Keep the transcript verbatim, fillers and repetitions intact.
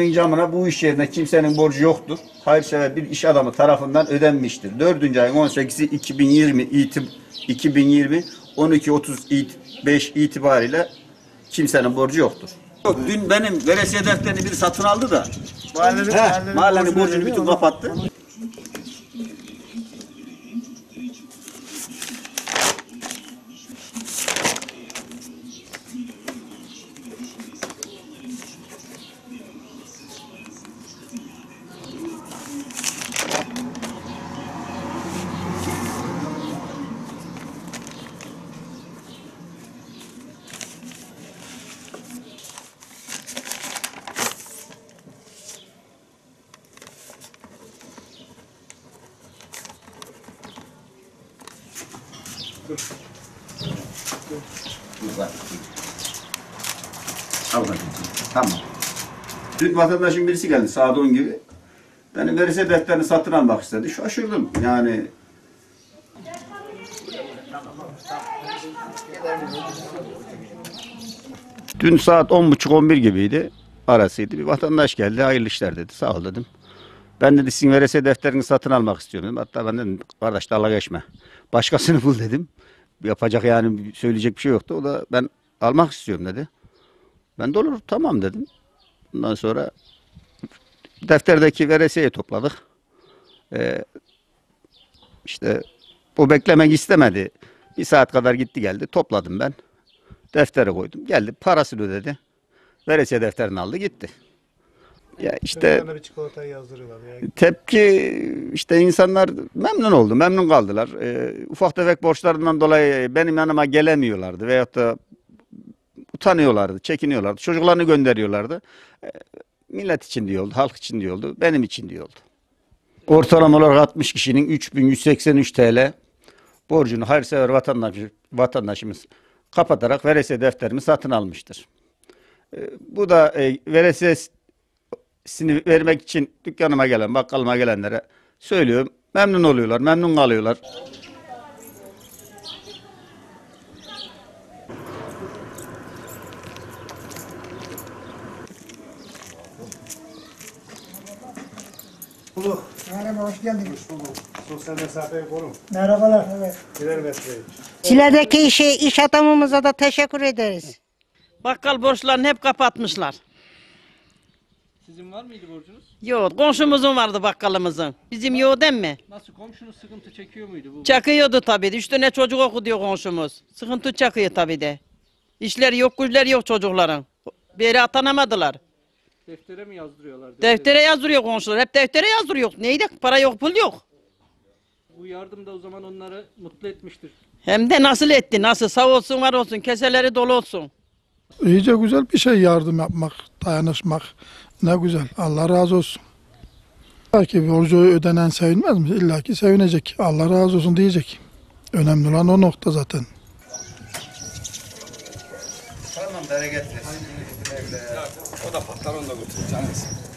Camına bu iş yerine kimsenin borcu yoktur. Hayırsever bir iş adamı tarafından ödenmiştir. dördüncü ayın on sekizi iki bin yirmi itib iki bin yirmi on iki otuz beş itibariyle kimsenin borcu yoktur. Yok, dün benim veresiye defterini bir satın aldı da mahallenin, He, mahallenin borcunu bütün kapattı. Al bakayım. Tamam. Dün vatandaşın birisi geldi saat on gibi. Benim veresiye defterini satın almak istedi. Şaşırdım. Yani dün saat on buçuk on bir gibiydi. Arasıydı. Bir vatandaş geldi. Hayırlı işler dedi. Sağ ol dedim. Ben dedi sizin veresiye defterini satın almak istiyorum dedim. Hatta ben dedim kardeş dalga geçme. Başkasını bul dedim. Yapacak yani söyleyecek bir şey yoktu. O da ben almak istiyorum dedi. Ben de olur tamam dedim. Ondan sonra defterdeki veresiyeyi topladık. Ee, işte o beklemek istemedi. Bir saat kadar gitti geldi. Topladım ben. Deftere koydum. Geldi parasını ödedi. Veresiye defterini aldı gitti. Ya işte tepki işte insanlar memnun oldu, memnun kaldılar. Ee, ufak tefek borçlarından dolayı benim yanıma gelemiyorlardı veyahut da utanıyorlardı, çekiniyorlardı. Çocuklarını gönderiyorlardı. Ee, millet için diye oldu, halk için diye oldu, benim için diye oldu. Ortalama olarak altmış kişinin üç bin yüz seksen üç TL borcunu hayırsever vatandaş, vatandaşımız kapatarak veresiye defterimi satın almıştır. Ee, bu da e, veresiye sini vermek için dükkanıma gelen, bakkalıma gelenlere söylüyorum. Memnun oluyorlar, memnun kalıyorlar. Merhaba, hoş geldiniz. Hoş bulduk. Sosyal mesafeyi korun. Merhabalar, evet. Birer metreyi. Çile'deki işe, iş adamımıza da teşekkür ederiz. Bakkal borçlarını hep kapatmışlar. Sizin var mıydı borcunuz? Yok, komşumuzun vardı bakkalımızın. Bizim yok değil mi? Nasıl komşunuz sıkıntı çekiyor muydu bu? Çakıyordu tabii. Üç tane çocuk okuduyor komşumuz. Sıkıntı çakıyor tabii de. İşleri yok, güçleri yok çocukların. Bir yere atanamadılar. Deftere mi yazdırıyorlar? Deftere. Deftere yazdırıyor komşular. Hep deftere yazdırıyor. Neydi? Para yok, pul yok. Bu yardım da o zaman onları mutlu etmiştir. Hem de nasıl etti? Nasıl? Sağ olsun, var olsun. Keseleri dolu olsun. İyice güzel bir şey yardım yapmak, dayanışmak. Ne güzel. Allah razı olsun. Belki borcu ödenen sevinmez mi? İlla ki sevinecek. Allah razı olsun diyecek. Önemli olan o nokta zaten. Tamam, bereket versin. O da patlar, onu da götüreceğim.